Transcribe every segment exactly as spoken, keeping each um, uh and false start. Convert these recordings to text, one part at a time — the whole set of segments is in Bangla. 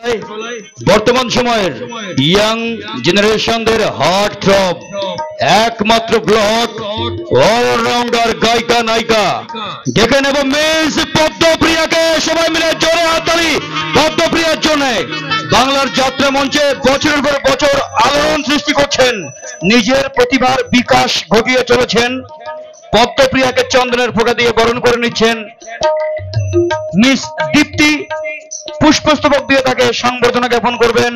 বর্তমান সময়ের ইয়াং জেনারেশনদের হার্ট থ্রব, একমাত্র ব্লক অলরাউন্ডার গায়িকা নায়িকা ডেকে নেব মিস পদ্মপ্রিয়াকে। সবাই মিলে জোরে হাততালি পদ্মপ্রিয়ার জন্য। বাংলার যাত্রা মঞ্চে বছরের পর বছর আলোড়ন সৃষ্টি করছেন, নিজের প্রতিভার বিকাশ ঘটিয়ে চলেছেন। পদ্মপ্রিয়াকে চন্দনের ফোঁটা দিয়ে বরণ করে নিচ্ছেন মিস দীপ্তি। পুষ্পস্তবক দিয়ে তাকে সংবর্ধনা জ্ঞাপন করবেন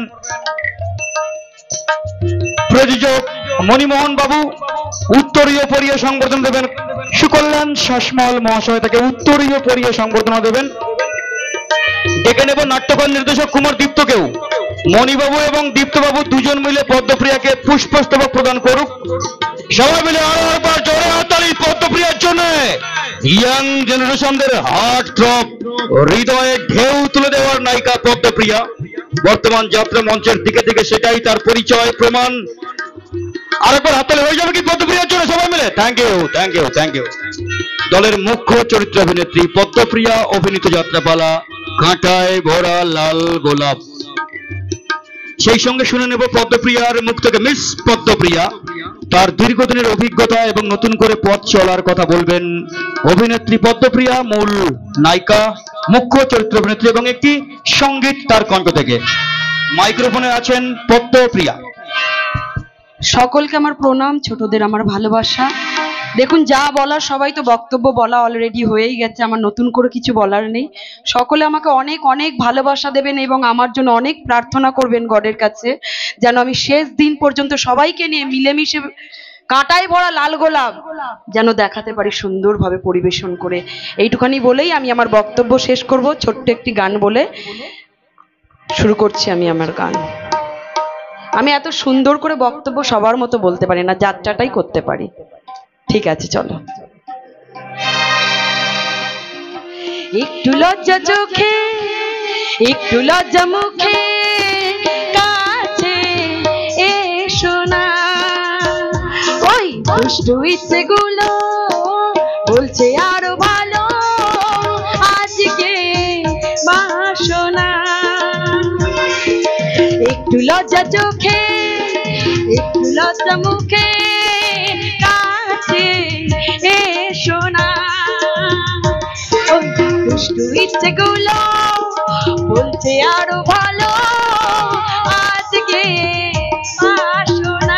প্রযোজক মণিমোহন বাবু। উত্তরীয় পরিয়ে সংবর্ধনা দেবেন সুকল্যাণ শাসমল মহাশয়, তাকে উত্তরীয় পরিয়ে সংবর্ধনা দেবেন। ডেকে নেব নাট্যকর নির্দেশক কুমার দীপ্তকেও। মণিবাবু এবং দীপ্তবাবু দুজন মিলে পদ্মপ্রিয়াকে পুষ্পস্তবক প্রদান করুক। সবাই মিলে আরো একবার জোরে হাততালি পদ্মপ্রিয়ার জন্য। ইয়াং জেনারেশনদের হার্ট থ্রব, হৃদয়ে ঢেউ তুলে দেওয়ার নায়িকা পদ্মপ্রিয়া। বর্তমান যাত্রা মঞ্চের দিকে থেকে সেটাই তার পরিচয় প্রমাণ। আরেকবার হাততালি হয়ে যাবে কি পদ্মপ্রিয়ার জন্য সবাই মিলে? Thank you, thank you, thank you. দলের মুখ্য চরিত্র অভিনেত্রী পদ্মপ্রিয়া অভিনীত যাত্রাপালা কাঁটায় ভরা লাল গোলাপ। সেই সঙ্গে শুনে নেব পদ্মপ্রিয়ার মুখ থেকে মিস পদ্মপ্রিয়া তার দীর্ঘদিনের অভিজ্ঞতা এবং নতুন করে পথ চলার কথা বলবেন। অভিনেত্রী পদ্মপ্রিয়া মূল নায়িকা, মুখ্য চরিত্র অভিনেত্রী এবং একটি সঙ্গীত তার কণ্ঠ থেকে। মাইক্রোফোনে আছেন পদ্মপ্রিয়া। সকলকে আমার প্রণাম, ছোটদের আমার ভালোবাসা। দেখুন, যা বলার সবাই তো বক্তব্য বলা অলরেডি হয়েই গেছে, আমার নতুন করে কিছু বলার নেই। সকলে আমাকে অনেক অনেক ভালোবাসা দেবেন এবং আমার জন্য অনেক প্রার্থনা করবেন গডের কাছে, যেন আমি শেষ দিন পর্যন্ত সবাইকে নিয়ে মিলেমিশে কাঁটায় ভরা লাল গোলাপ যেন দেখাতে পারি সুন্দরভাবে পরিবেশন করে। এইটুখানি বলেই আমি আমার বক্তব্য শেষ করব। ছোট্ট একটি গান বলে শুরু করছি আমি আমার গান। আমি এত সুন্দর করে বক্তব্য সবার মতো বলতে পারি না, যাত্রাটাই করতে পারি। ঠিক আছে, চলো। একটু লজ্জা চোখে, একটু লজ্জা মুখে, কাছে এসো না। ওই দুষ্টু ইচ্ছেগুলো বলছে আরো ভালো, আজকে বাসনা। একটু লজ্জা চোখে, একটু লজ্জা মুখে, কাছে এসো না। ওই দুষ্টু ইচ্ছেগুলো বলছে আরো ভালো, আজকে আসো না।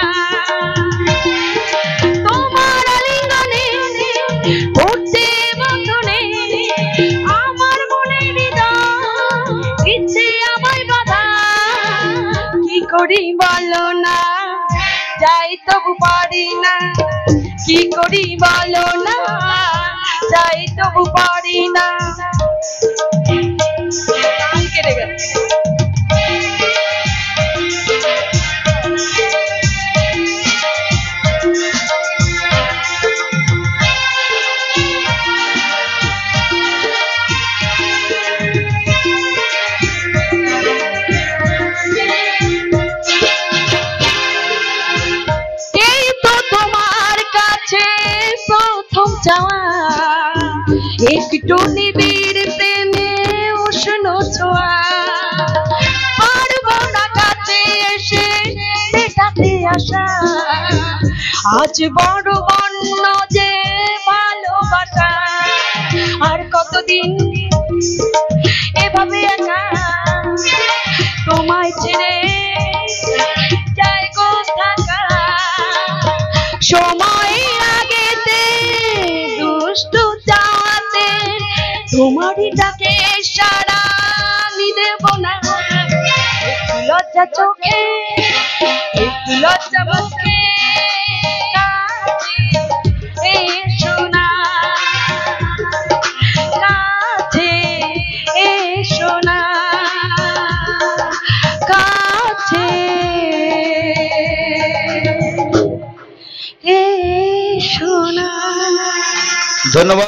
তোমার আলিঙ্গনে পড়তে বন্ধনে আমার মনে হৃদয় ইচ্ছে আমায় বাধা। কি করি বলো না, যাই তবু পারি না। কি করি বলো না, যাই তবু পারি না। কেটে গেছে। একটু নিবিড় প্রেমে উষ্ণ ছোঁয়া, পারবো না কাছে এসে মেটাতে আসা। আজ বড় বন্য যে ভালোবাসা, আর কতদিন এভাবে একা তোমায় ছেড়ে যাই গো থাকা। সময় আগেতে দুষ্টু চাওয়াতে তোমারই ডাকে সারা আমি দেব না। একটু লজ্জা চোখে, একটু লজ্জা মুখে, কাছে এসো না। কাছে এসো না, কাছে এসো না। ধন্যবাদ।